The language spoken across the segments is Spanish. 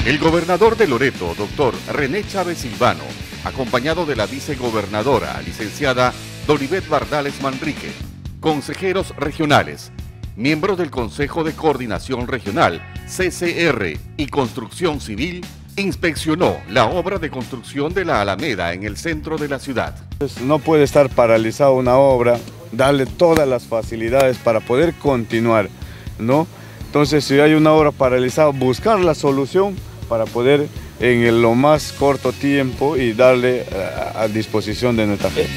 El gobernador de Loreto, doctor René Chávez Silvano, acompañado de la vicegobernadora, licenciada Dolivet Bardales Manrique, consejeros regionales, miembros del Consejo de Coordinación Regional, CCR y Construcción Civil, inspeccionó la obra de construcción de la Alameda en el centro de la ciudad. No puede estar paralizada una obra, darle todas las facilidades para poder continuar, ¿no? Entonces, si hay una obra paralizada, buscar la solución para poder en lo más corto tiempo y darle a disposición de nuestra gente.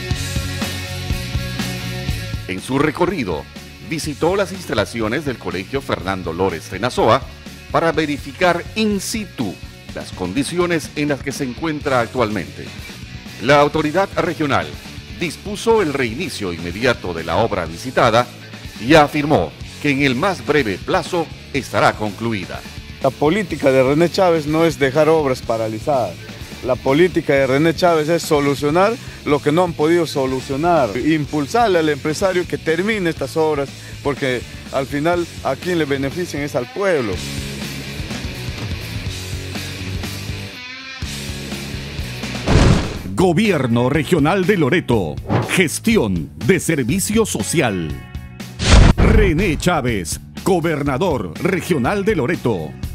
En su recorrido, visitó las instalaciones del Colegio Fernando Lores Renasoa para verificar in situ las condiciones en las que se encuentra actualmente. La autoridad regional dispuso el reinicio inmediato de la obra visitada y afirmó que en el más breve plazo estará concluida. La política de René Chávez no es dejar obras paralizadas. La política de René Chávez es solucionar lo que no han podido solucionar, impulsarle al empresario que termine estas obras, porque al final a quien le benefician es al pueblo. Gobierno Regional de Loreto. Gestión de Servicio Social. René Chávez, Gobernador Regional de Loreto.